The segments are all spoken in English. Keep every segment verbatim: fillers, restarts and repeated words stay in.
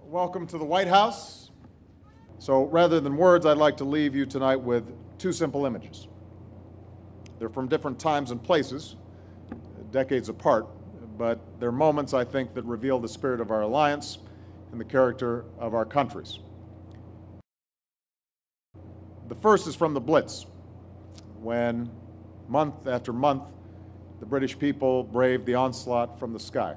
Welcome to the White House. So rather than words, I'd like to leave you tonight with two simple images. They're from different times and places, decades apart, but they're moments, I think, that reveal the spirit of our alliance and the character of our countries. The first is from the Blitz, when month after month the British people braved the onslaught from the sky.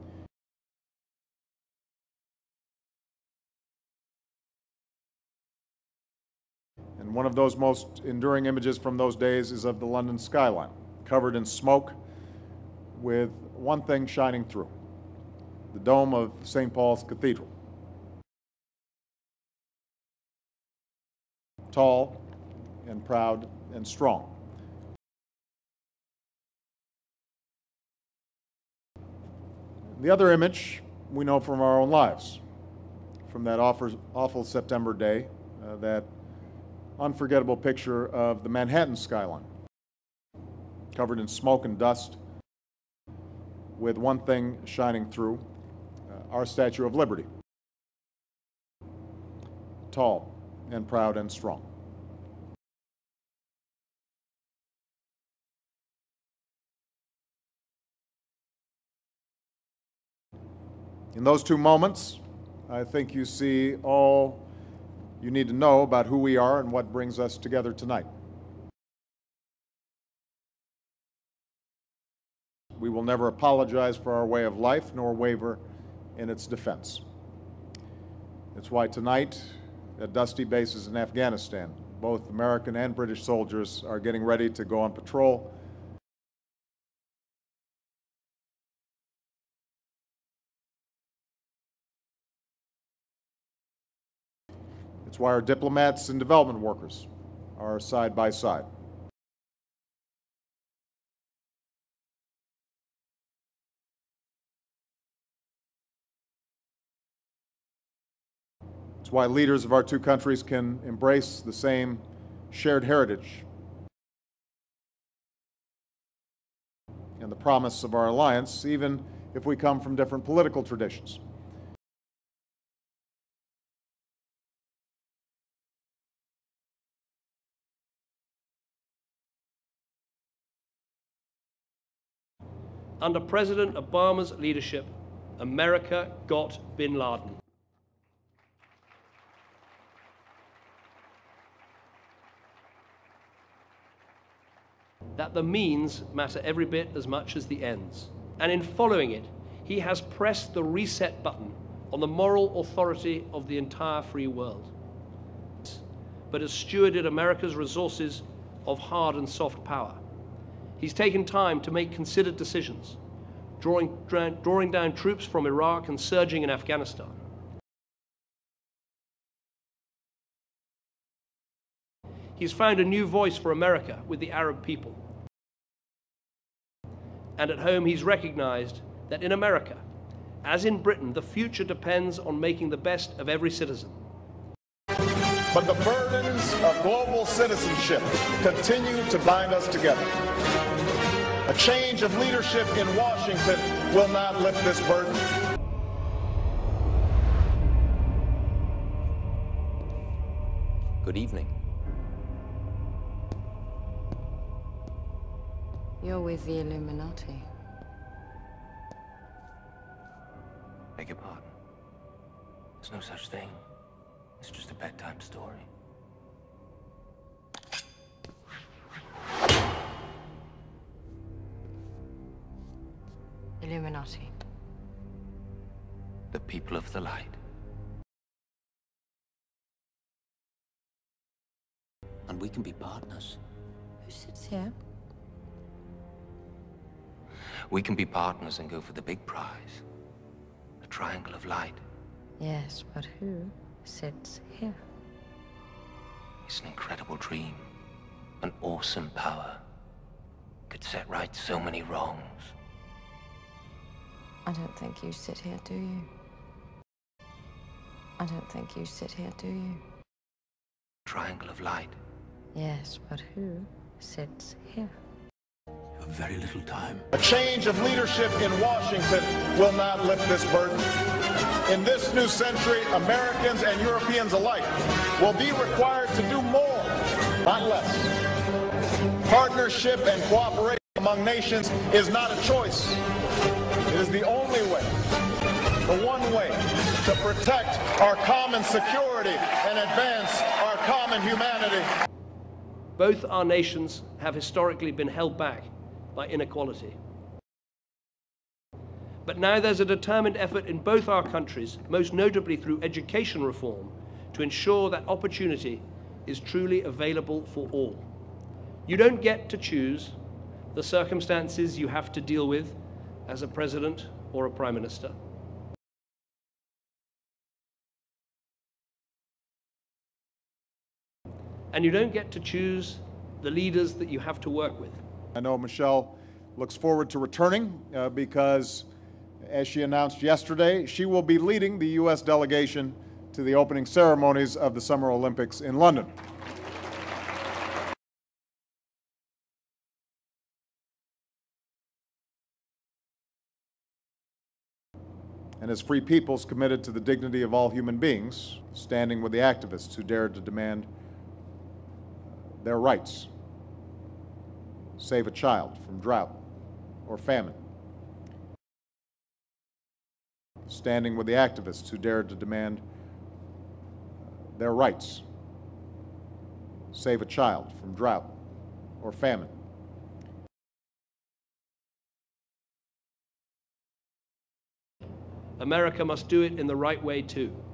And one of those most enduring images from those days is of the London skyline, covered in smoke with one thing shining through: the dome of Saint Paul's Cathedral. Tall and proud and strong. The other image we know from our own lives, from that awful, awful September day, uh, that unforgettable picture of the Manhattan skyline, covered in smoke and dust, with one thing shining through: uh, our Statue of Liberty, tall and proud and strong. In those two moments, I think you see all you need to know about who we are and what brings us together tonight. We will never apologize for our way of life, nor waver in its defense. It's why tonight, at dusty bases in Afghanistan, both American and British soldiers are getting ready to go on patrol. It's why our diplomats and development workers are side by side. It's why leaders of our two countries can embrace the same shared heritage and the promise of our alliance, even if we come from different political traditions. Under President Obama's leadership, America got bin Laden. That the means matter every bit as much as the ends. And in following it, he has pressed the reset button on the moral authority of the entire free world, but has stewarded America's resources of hard and soft power. He's taken time to make considered decisions, drawing, drawing down troops from Iraq and surging in Afghanistan. He's found a new voice for America with the Arab people. And at home, he's recognized that in America, as in Britain, the future depends on making the best of every citizen. But the burdens of global citizenship continue to bind us together. A change of leadership in Washington will not lift this burden. Good evening. You're with the Illuminati. Beg your pardon. There's no such thing. It's just a bedtime story. Illuminati. The people of the light. And we can be partners. Who sits here? We can be partners and go for the big prize. The triangle of light. Yes, but who sits here? It's an incredible dream. An awesome power. Could set right so many wrongs. I don't think you sit here, do you? I don't think you sit here, do you? Triangle of light. Yes, but who sits here? You have very little time. A change of leadership in Washington will not lift this burden. In this new century, Americans and Europeans alike will be required to do more, not less. Partnership and cooperation among nations is not a choice. It is the only way, the one way, to protect our common security and advance our common humanity. Both our nations have historically been held back by inequality. But now there's a determined effort in both our countries, most notably through education reform, to ensure that opportunity is truly available for all. You don't get to choose the circumstances you have to deal with as a president or a prime minister. And you don't get to choose the leaders that you have to work with. I know Michelle looks forward to returning uh, because, as she announced yesterday, she will be leading the U S delegation to the opening ceremonies of the Summer Olympics in London. And as free peoples committed to the dignity of all human beings, standing with the activists who dared to demand their rights, save a child from drought or famine. Standing with the activists who dared to demand their rights, save a child from drought or famine. America must do it in the right way too.